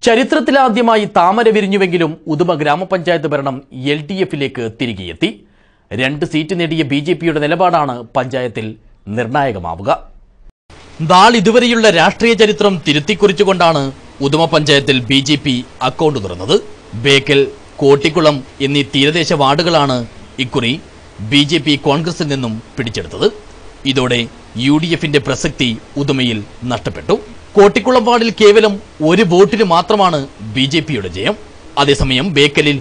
ചരിത്രത്തിലാദ്യമായി താമര വിരിഞ്ഞുവെങ്കിലും ഉദുമ ഗ്രാമപഞ്ചായത്ത് ഭരണം LDFിലേക്ക് തിരികെയെത്തി. 2 സീറ്റ് നേടിയ BJPയുടെ നിലപാടാണ് പഞ്ചായത്തിൽ നിർണായകമാവുക. നാളിതുവരെയുള്ള രാഷ്ട്രീയ ചരിത്രം തിരുത്തിക്കുറിച്ചുകൊണ്ടാണ് ഉദുമ പഞ്ചായത്തിൽ BJP അക്കൗണ്ട് തുറന്നത്. ബേക്കൽ, കോട്ടിക്കുളം എന്നീ തീരദേശ വാർഡുകളാണ് ഇക്കുറി BJP കോൺഗ്രസിൽ നിന്നും പിടിച്ചെടുത്തത്. ഇതോടെ UDFിന്റെ പ്രസക്തി ഉദുമയിൽ നഷ്ടപ്പെട്ടു. കോട്ടിക്കുളം വാർഡിൽ കേവലം 1 വോട്ടിന് മാത്രമാണ് BJPയുടെ ജയം. അതേസമയം ബേക്കലിൽ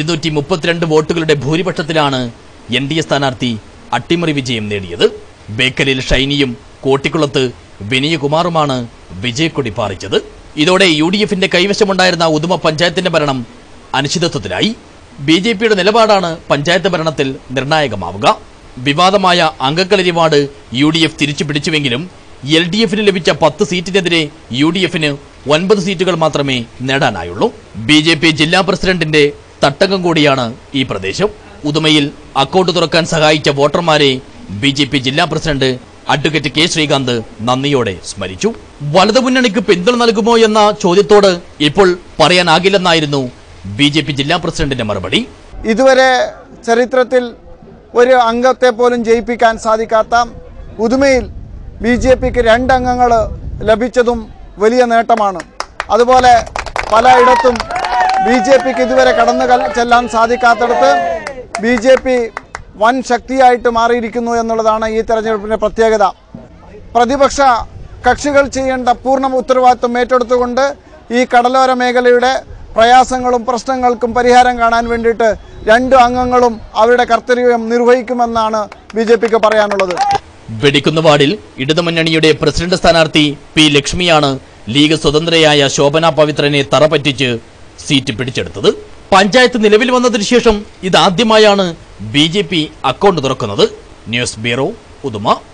232 വോട്ടുകളുടെ ഭൂരിപക്ഷത്തിലാണ് NDA സ്ഥാനാർത്ഥി അട്ടിമറി വിജയം നേടിയത്. ബേക്കലിൽ ഷൈനിയും കോട്ടിക്കുളത്ത് വിനയകുമാറുമാണ് വിജയക്കൊടി പാറിച്ചത്. ഇതോടെ UDFിന്റെ കൈവശമുണ്ടായിരുന്ന ഉദുമ പഞ്ചായത്തിന്റെ ഭരണം അനിശ്ചിതത്വത്തിലായി. BJPയുടെ നിലപാടാണ് പഞ്ചായത്ത് ഭരണത്തിൽ നിർണായകമാവുക. വിവാദമായ അങ്കക്കളരി വാർഡ് UDF തിരിച്ചു പിടിച്ചുവെങ്കിലും LDFിന് ലഭിച്ച 10 സീറ്റിനെതിരെ UDFിന് 9 സീറ്റുകൾ മാത്രമേ നേടാനായുള്ളൂ. BJP ജില്ലാ പ്രസിഡന്റിന്റെ തട്ടകം കൂടിയാണ് ഈ പ്രദേശം. ഉദുമയിൽ അക്കൗണ്ട് തുറക്കാൻ സഹായിച്ച വോട്ടർമാരെ BJP ജില്ലാ പ്രസിഡന്റ് അഡ്വക്കേറ്റ് K. ശ്രീകാന്ത് നന്ദിയോടെ സ്മരിച്ചു. വലതുമുന്നണിക്ക് പിന്തുണ നൽകുമോ എന്ന ചോദ്യത്തോട് ഇപ്പോൾ പറയാനാകില്ലെന്നായിരുന്നു BJP ജില്ലാ പ്രസിഡന്റിന്റെ മറുപടി. ഇതുവരെ ചരിത്രത്തിൽ ഒരു അംഗത്തെ പോലും ജയിപ്പിക്കാൻ സാധിക്കാത്ത ഉദുമയിൽ BJPക്ക് 2 അംഗങ്ങൾ ലഭിച്ചതും വലിയ നേട്ടമാണ്. അതുപോലെ പലയിടത്തും BJPക്ക് ഇതുവരെ കടന്നു ചെല്ലാൻ സാധിക്കാത്തടത്ത് BJP വൻ ശക്തിയായിട്ട് മാറിയിരിക്കുന്നു എന്നുള്ളതാണ് ഈ തെരഞ്ഞെടുപ്പിൻ്റെ പ്രത്യേകത. പ്രതിപക്ഷ കക്ഷികൾ ചെയ്യേണ്ട പൂർണ്ണ ഉത്തരവാദിത്വം ഏറ്റെടുത്തുകൊണ്ട് ഈ കടലോര മേഖലയുടെ പ്രയാസങ്ങളും പ്രശ്നങ്ങൾക്കും പരിഹാരം കാണാൻ വേണ്ടിയിട്ട് 2 അംഗങ്ങളും അവരുടെ കർത്തവ്യം നിർവഹിക്കുമെന്നാണ് BJPക്ക് പറയാനുള്ളത്. വെടിക്കുന്ന വാർഡിൽ ഇടതുമുന്നണിയുടെ പ്രസിഡന്റ് സ്ഥാനാർത്ഥി P. ലക്ഷ്മിയാണ് ലീഗ് സ്വതന്ത്രയായ ശോഭന പവിത്രനെ തറപറ്റിച്ച് സീറ്റ് പിടിച്ചെടുത്തത്. പഞ്ചായത്ത് നിലവിൽ വന്നതിനു ശേഷം ഇതാദ്യമായാണ് BJP അക്കൗണ്ട് തുറക്കുന്നത്. News bureau, Uduma.